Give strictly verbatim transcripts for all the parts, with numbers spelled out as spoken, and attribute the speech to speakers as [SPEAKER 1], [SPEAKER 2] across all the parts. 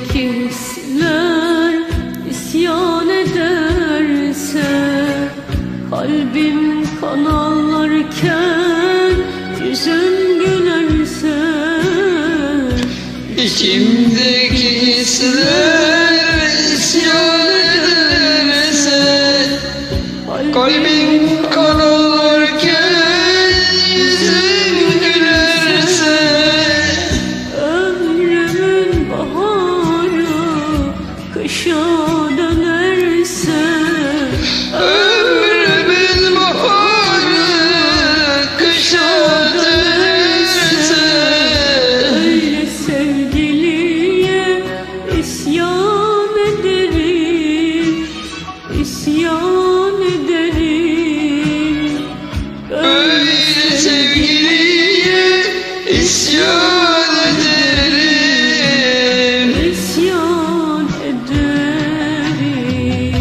[SPEAKER 1] İçimdeki hisler isyan ederse, kalbim kan ağlarken yüzüm gülerse,
[SPEAKER 2] İçimdeki hisler isyan ederse, kalbim kan ağlarken yüzüm gülerse,
[SPEAKER 1] ömrümün baharı kışa dönerse,
[SPEAKER 2] ömrümün baharı kışa dönerse,
[SPEAKER 1] öyle sevgiliye isyan ederim, isyan ederim.
[SPEAKER 2] öyle sevgiliye isyan ederim,
[SPEAKER 1] isyan ederim.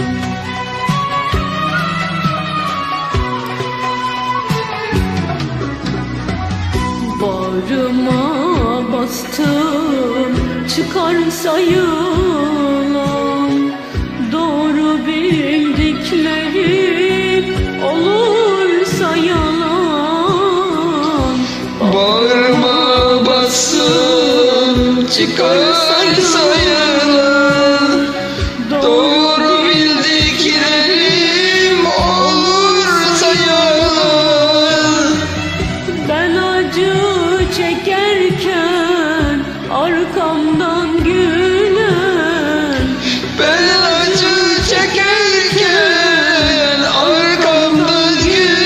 [SPEAKER 1] Bağrıma bastım çıkarsa yılan, doğru bildiklerim olursa yalan.
[SPEAKER 2] bağrıma bastım çıkarsa yalan, doğru bildiklerim olursa yalan.
[SPEAKER 1] Ben acı çekerken arkamdan gülen,
[SPEAKER 2] Ben acı çekerken arkamdan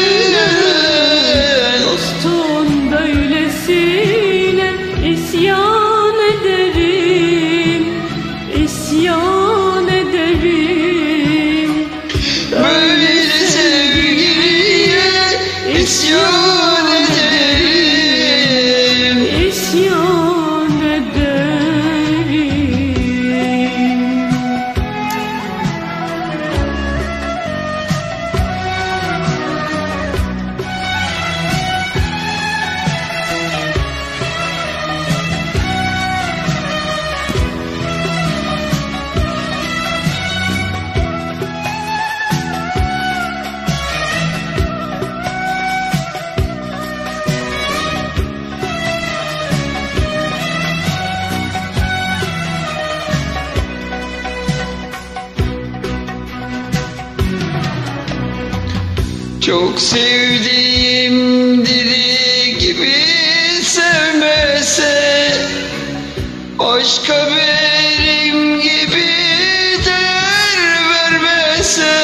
[SPEAKER 2] gülen,
[SPEAKER 1] dostun böylesine isyan ederim, isyan ederim.
[SPEAKER 2] böyle sevgiliye isyan ederim,
[SPEAKER 1] İsyan ederim.
[SPEAKER 2] çok sevdiğim deli gibi sevmese, aşka benim gibi değer vermese,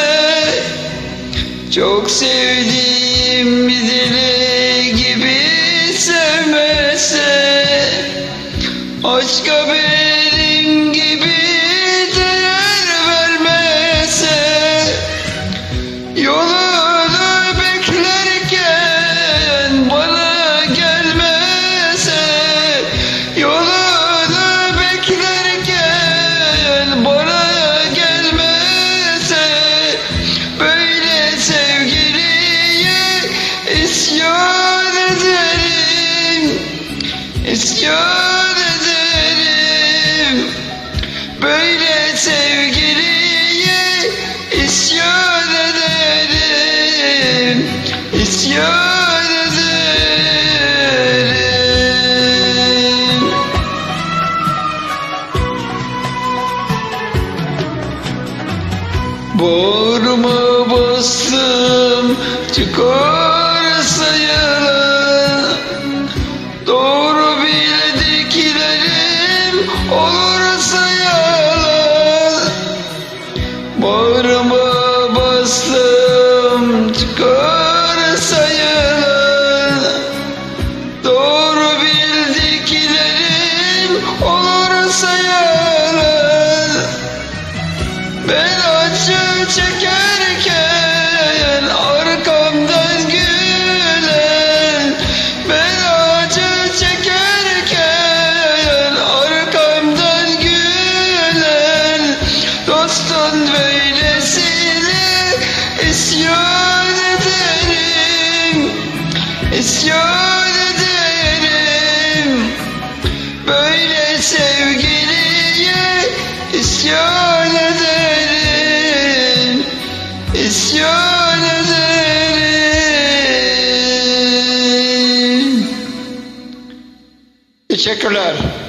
[SPEAKER 2] çok sevdiğim bir deli gibi sevmese, aşka benim gibi değer vermese, yolunu beklerken bana gelmese, yolunu beklerken bana gelmese, böyle sevgiliye isyan ederim, isyan ederim, böyle sevgiliye isyan ederim, isyan ederim. Bağrıma bastım çıkarsa yalan, doğru bildiklerim olursa yalan. Bağrıma bastım çıkarsa yalan, doğru bildiklerim olursa yalan. Ben acı çekerken arkamdan gül İsyan ederim, isyan ederim. Teşekkürler.